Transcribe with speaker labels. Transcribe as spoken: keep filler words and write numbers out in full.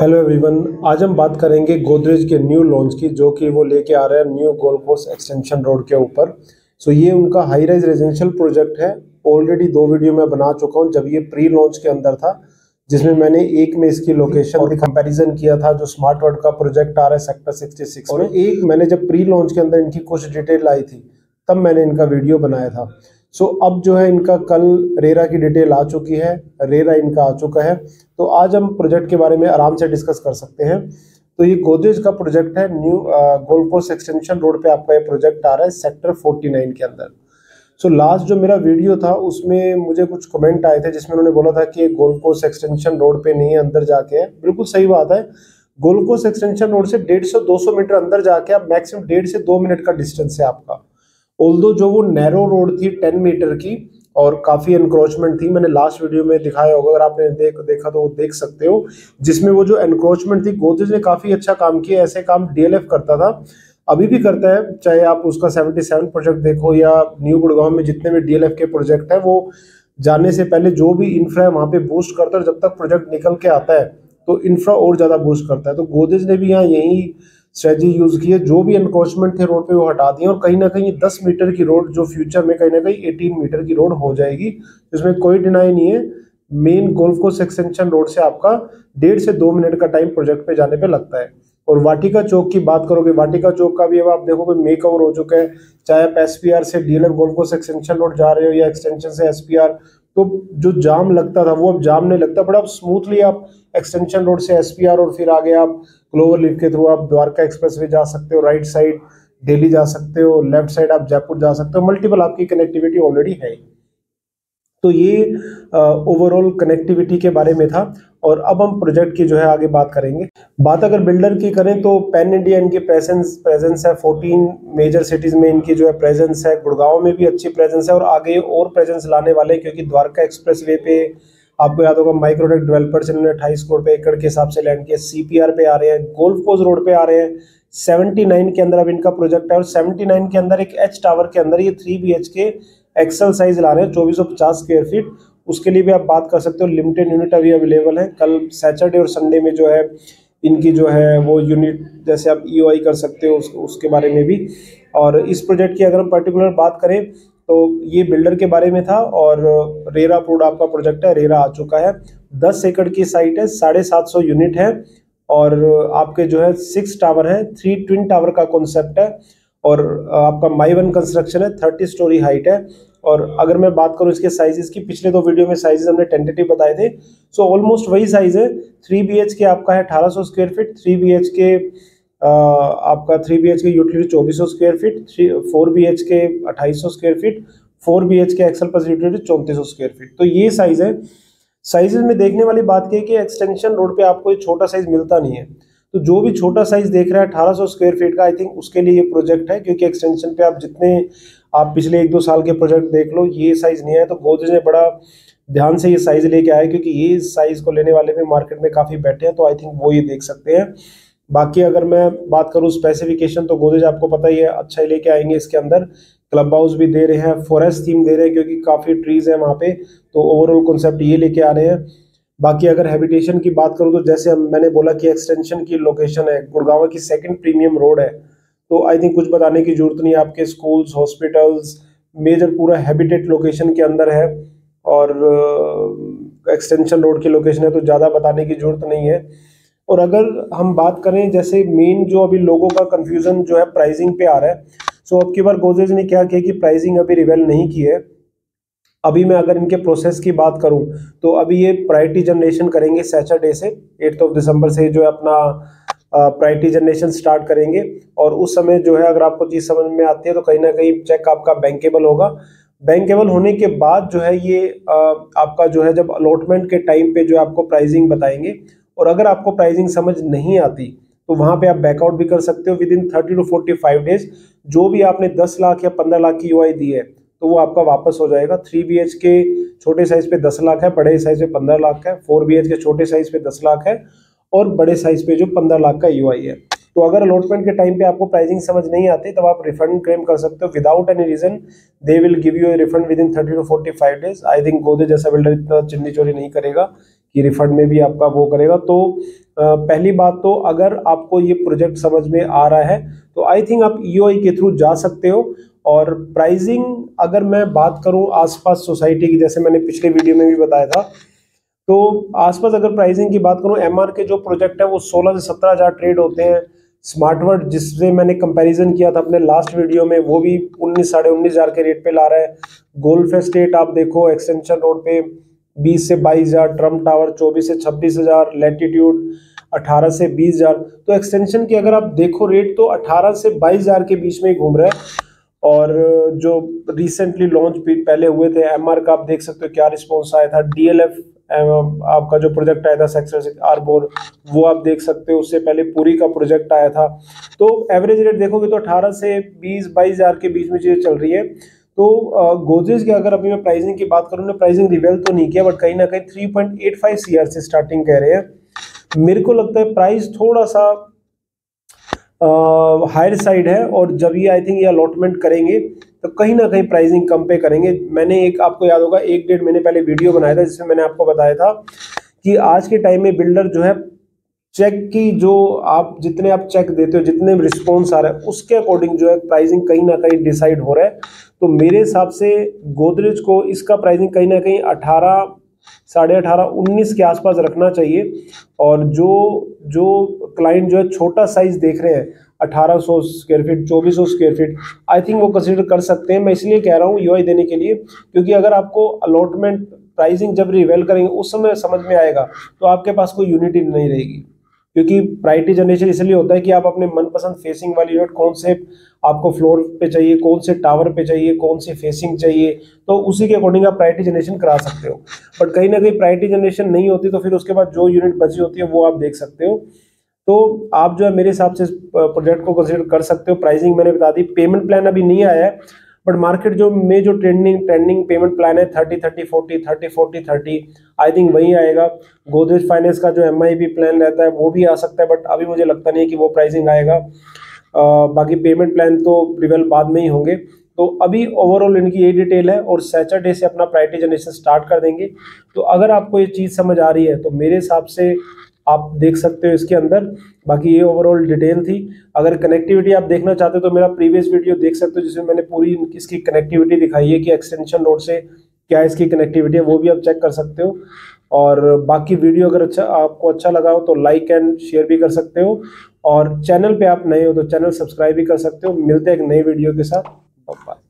Speaker 1: Hello everyone, आज हम बात करेंगे गोदरेज के न्यू लॉन्च की, जो कि वो लेके आ रहे हैं new golf course extension road के ऊपर। सो ये उनका हाई राइज रेजिडेंशियल प्रोजेक्ट है। ऑलरेडी दो वीडियो मैं बना चुका हूं जब ये प्री लॉन्च के अंदर था, जिसमें मैंने एक में इसकी लोकेशन और कंपैरिजन किया था जो स्मार्ट वर्ल्ड का प्रोजेक्ट आ रहा है सेक्टर सिक्सटी सिक्स में। एक मैंने जब प्री लॉन्च के अंदर इनकी कुछ डिटेल आई थी तब मैंने इनका वीडियो बनाया था। सो so, अब जो है इनका कल रेरा की डिटेल आ चुकी है, रेरा इनका आ चुका है। तो आज हम प्रोजेक्ट के बारे में आराम से डिस्कस कर सकते हैं। तो ये गोदरेज का प्रोजेक्ट है, new golf course extension road पे आपका ये प्रोजेक्ट आ रहा है सेक्टर उनचास के अंदर। सो so, लास्ट जो मेरा वीडियो था उसमें मुझे कुछ कमेंट आए थे जिसमें उन्होंने बोला था कि गोल्फ कोर्स एक्सटेंशन रोड पे नहीं है, अंदर जाके है। बिल्कुल सही बात है। गोल्फ कोर्स एक्सटेंशन रोड से डेढ़ सौ दो सौ मीटर अंदर जाके आप मैक्सिमम डेढ़ से दो मिनट का डिस्टेंस है आपका। ऑल्दो जो वो नैरो रोड थी टेन मीटर की और काफी एनक्रोचमेंट थी, मैंने लास्ट वीडियो में दिखाया होगा, अगर आपने देख देखा तो वो देख सकते हो, जिसमें वो जो एनक्रोचमेंट थी गोदरेज ने काफी अच्छा काम किया। ऐसे काम डीएलएफ करता था, अभी भी करता है, चाहे आप उसका सतहत्तर प्रोजेक्ट देखो या न्यू गुड़गांव में जितने भी डीएलएफ के प्रोजेक्ट है, वो जाने से पहले जो भी इंफ्रा है वहां पे बूस्ट करता है और जब तक प्रोजेक्ट निकल के आता है तो इंफ्रा और ज्यादा बूस्ट करता है। तो गोदरेज ने भी यहाँ यही स्ट्रेटजी यूज की है, जो भी एनक्रोचमेंट थे रोड पे वो हटा दिए और कहीं ना कहीं दस मीटर की रोड जो फ्यूचर में कहीं ना कहीं अठारह मीटर की रोड हो जाएगी, इसमें कोई डिनाई नहीं है। Main golf course extension road से आपका डेढ़ से दो मिनट का टाइम प्रोजेक्ट पे जाने पे लगता है। और वाटिका चौक की बात करोगे, वाटिका चौक का भी अब आप देखोगे मेक ओवर हो चुका है। चाहे आप एसपीआर से DLF golf course extension road जा रहे हो या एक्सटेंशन से एसपीआर, तो जो जाम लगता था वो अब जाम नहीं लगता, बड़ा अब स्मूथली आप एक्सटेंशन रोड से एसपीआर और फिर आगे आप क्लोवर लीफ के थ्रू आप द्वारका एक्सप्रेस वे जा सकते हो, राइट साइड दिल्ली जा सकते हो, लेफ्ट साइड आप जयपुर जा सकते हो। मल्टीपल आपकी कनेक्टिविटी ऑलरेडी है। तो ये ओवरऑल कनेक्टिविटी के बारे में था। और अब हम प्रोजेक्ट की जो है आगे बात करेंगे। बात अगर बिल्डर की करें तो पैन इंडिया इनकी प्रेजेंस प्रेजेंस है, चौदह मेजर सिटीज में इनकी जो है प्रेजेंस है। गुड़गांव में भी अच्छी प्रेजेंस है और आगे और प्रेजेंस लाने वाले, क्योंकि द्वारका एक्सप्रेस वे पे आपको याद होगा माइक्रोटेक डेवलपर्स इन्होंने अट्ठाईस करोड़ पे एकड़ के हिसाब से लैंड किया। सीपीआर पे आ रहे हैं, गोल्फ कोर्स रोड पे आ रहे हैं, उन्यासी के अंदर अब इनका प्रोजेक्ट है। और उन्यासी के अंदर एक एच टावर के अंदर ये three B H K XL size ला रहे हैं, चौबीस सौ पचास स्क्वायर फीट। उसके लिए भी आप बात कर सकते हो, लिमिटेड यूनिट अभी अवेलेबल है। कल सैटरडे और संडे में जो है इनकी जो है वो यूनिट जैसे आप ईओआई कर सकते हो, उस, उसके बारे में भी। और इस प्रोजेक्ट की अगर हम पर्टिकुलर बात करें तो ये बिल्डर के बारे में था और रेरा अप्रूव्ड आपका प्रोजेक्ट है, रेरा आ चुका है। दस एकड़ की साइट है, साढ़े सात सौ यूनिट है और आपके जो है सिक्स टावर है, थ्री ट्विन टावर का कॉन्सेप्ट है और आपका माई वन कंस्ट्रक्शन है, थर्टी स्टोरी हाइट है। और अगर मैं बात करूं इसके साइजेस की, पिछले दो वीडियो में साइजेस हमने टेंटेटिव बताए थे, सो ऑलमोस्ट वही साइज है। थ्री बी एच के आपका है अठारह सौ square feet, three B H K आपका three B H K utility चौबीस सौ square feet, three four B H K अट्ठाईस सौ square feet, four B H K XL plus utility चौंतीस सौ स्क्वायर फीट। तो ये साइज है। साइजेस में देखने वाली बात क्या है कि एक्सटेंशन रोड पे आपको छोटा साइज मिलता नहीं है, तो जो भी छोटा साइज देख रहा है अठारह सौ स्क्वायर फीट का, आई थिंक उसके लिए ये प्रोजेक्ट है। क्योंकि एक्सटेंशन पे आप जितने आप पिछले एक दो साल के प्रोजेक्ट देख लो, ये साइज नहीं है। तो गोदरेज ने बड़ा ध्यान से ये साइज लेके आया, क्योंकि ये साइज को लेने वाले भी मार्केट में काफी बैठे हैं, तो आई थिंक वो ये देख सकते हैं। बाकी अगर मैं बात करूं स्पेसिफिकेशन, तो गोदरेज आपको पता ही है अच्छा ही लेके आएंगे। इसके अंदर क्लब हाउस भी दे रहे हैं, फॉरेस्ट थीम दे रहे हैं क्योंकि काफी ट्रीज है वहां पे, तो ओवरऑल कॉन्सेप्ट ये लेके आ रहे हैं। बाकी अगर हैबिटेशन की बात करूं तो जैसे मैंने बोला कि एक्सटेंशन की लोकेशन है, गुड़गांव की सेकंड प्रीमियम रोड है, तो आई थिंक कुछ बताने की जरूरत नहीं है। आपके स्कूल्स, हॉस्पिटल्स, मेजर पूरा हैबिटेट लोकेशन के अंदर है और एक्सटेंशन रोड की लोकेशन है, तो ज़्यादा बताने की जरूरत नहीं है। और अगर हम बात करें जैसे मेन जो अभी लोगों का कंफ्यूजन जो है प्राइसिंग पे आ रहा है, सो अब की बार गोदरेज ने क्या किया कि प्राइसिंग अभी रिवेल नहीं की है। अभी मैं अगर इनके प्रोसेस की बात करूं तो अभी ये प्रायोरिटी जनरेशन करेंगे सैटरडे से, एट्थ ऑफ दिसंबर से जो है अपना प्रायोरिटी जनरेशन स्टार्ट करेंगे। और उस समय जो है अगर आपको चीज समझ में आती है तो कहीं ना कहीं चेक आपका बैंकेबल होगा। बैंकेबल होने के बाद जो है ये आ, आपका जो है जब अलॉटमेंट के टाइम पे जो आपको प्राइसिंग बताएंगे, और अगर आपको प्राइसिंग समझ नहीं आती तो वहां पे आप बैकआउट भी कर सकते हो within thirty two forty five days. जो भी आपने दस लाख या पंद्रह लाख की यूआई दी है तो वो आपका वापस हो जाएगा। थ्री बी एच के छोटे साइज पे दस लाख है, बड़े साइज पे पंद्रह लाख है। फोर बी एच के छोटे साइज पे दस लाख है और बड़े साइज पे जो पंद्रह लाख का यूआई है। तो अगर अलॉटमेंट के टाइम पे आपको प्राइसिंग समझ नहीं आती तब आप रिफंड क्लेम कर सकते हो without any reason. They will give you a refund within thirty two forty five days. I think Godrej जैसा बिल्डर इतना चिन्नी चोरी नहीं करेगा कि रिफंड में भी आपका वो करेगा। तो पहली बात तो अगर आपको ये प्रोजेक्ट समझ में आ रहा है तो आई थिंक आप ई ओ आई के थ्रू जा सकते हो। और प्राइसिंग अगर मैं बात करूं आसपास सोसाइटी की, जैसे मैंने पिछले वीडियो में भी बताया था, तो आसपास अगर प्राइसिंग की बात करूं, एम आर के जो प्रोजेक्ट है वो सोलह से सत्रह हजार ट्रेड होते हैं। स्मार्ट वर्ड जिससे मैंने कंपैरिजन किया था अपने लास्ट वीडियो में, वो भी उन्नीस साढ़े उन्नीस हजार के रेट पे ला रहा है। गोल्फ एस्टेट आप देखो एक्सटेंशन रोड पे बीस से बाईस हजार, ट्रम्प टावर चौबीस से छब्बीस हजार, लैटिट्यूड अठारह से बीस हजार। तो एक्सटेंशन की अगर आप देखो रेट तो अठारह से बाईस हजार के बीच में ही घूम रहा है। और जो रिसेंटली लॉन्च भी पहले हुए थे एम आर का, आप देख सकते हो क्या रिस्पॉन्स आया था। डी एल एफ आपका जो प्रोजेक्ट आया था सेक्टर आर्बोर, वो आप देख सकते हो। उससे पहले पूरी का प्रोजेक्ट आया था। तो एवरेज रेट देखोगे तो अठारह से बीस बाईस हजार के बीच में चीजें चल रही है। तो गोदरेज की अगर अभी मैं प्राइसिंग की बात करूँ, प्राइसिंग रिवेल तो नहीं किया, बट कहीं ना कहीं three point eight five CR से स्टार्टिंग कह रहे हैं। मेरे को लगता है प्राइस थोड़ा सा हायर साइड है, और जब ये आई थिंक ये अलॉटमेंट करेंगे तो कहीं ना कहीं प्राइसिंग कम पे करेंगे। मैंने एक, आपको याद होगा एक डेढ़ महीने पहले वीडियो बनाया था जिसमें मैंने आपको बताया था कि आज के टाइम में बिल्डर जो है चेक की, जो आप जितने आप चेक देते हो, जितने रिस्पॉन्स आ रहा है उसके अकॉर्डिंग जो है प्राइसिंग कहीं ना कहीं डिसाइड हो रहा है। तो मेरे हिसाब से गोदरेज को इसका प्राइसिंग कहीं ना कहीं अठारह साढ़े अठारह उन्नीस के आसपास रखना चाहिए। और जो जो क्लाइंट जो है छोटा साइज देख रहे हैं अठारह सौ स्क्वायर फीट, चौबीस सौ स्क्वायर फीट, आई थिंक वो कंसीडर कर सकते हैं। मैं इसलिए कह रहा हूँ ई ओ आई देने के लिए, क्योंकि अगर आपको अलॉटमेंट प्राइसिंग जब रिवेल करेंगे उस समय समझ में आएगा तो आपके पास कोई यूनिटी नहीं रहेगी। क्योंकि प्रायोरिटी जनरेशन इसलिए होता है कि आप अपने मनपसंद फेसिंग वाली यूनिट, कौन से आपको फ्लोर पे चाहिए, कौन से टावर पे चाहिए, कौन सी फेसिंग चाहिए, तो उसी के अकॉर्डिंग आप प्रायोरिटी जनरेशन करा सकते हो। बट कहीं ना कहीं प्रायोरिटी जनरेशन नहीं होती तो फिर उसके बाद जो यूनिट बची होती है वो आप देख सकते हो। तो आप जो है मेरे हिसाब से प्रोजेक्ट को कंसीडर कर सकते हो। प्राइसिंग मैंने बता दी, पेमेंट प्लान अभी नहीं आया है, बट मार्केट जो में जो ट्रेंडिंग ट्रेंडिंग पेमेंट प्लान है thirty thirty forty thirty forty thirty, I think वही आएगा। गोदरेज फाइनेंस का जो एम आई बी प्लान रहता है वो भी आ सकता है, बट अभी मुझे लगता नहीं है कि वो प्राइसिंग आएगा। आ, बाकी पेमेंट प्लान तो रिवेल बाद में ही होंगे। तो अभी ओवरऑल इनकी ये डिटेल है, और सैटरडे से अपना प्रायोरिटी जनरेशन स्टार्ट कर देंगे। तो अगर आपको ये चीज़ समझ आ रही है तो मेरे हिसाब से आप देख सकते हो इसके अंदर। बाकी ये ओवरऑल डिटेल थी। अगर कनेक्टिविटी आप देखना चाहते हो तो मेरा प्रीवियस वीडियो देख सकते हो जिसमें मैंने पूरी इसकी कनेक्टिविटी दिखाई है कि एक्सटेंशन रोड से क्या इसकी कनेक्टिविटी है, वो भी आप चेक कर सकते हो। और बाकी वीडियो अगर अच्छा आपको अच्छा लगा हो तो लाइक एंड शेयर भी कर सकते हो, और चैनल पे आप नए हो तो चैनल सब्सक्राइब भी कर सकते हो। मिलते हैं एक नई वीडियो के साथ। बाय।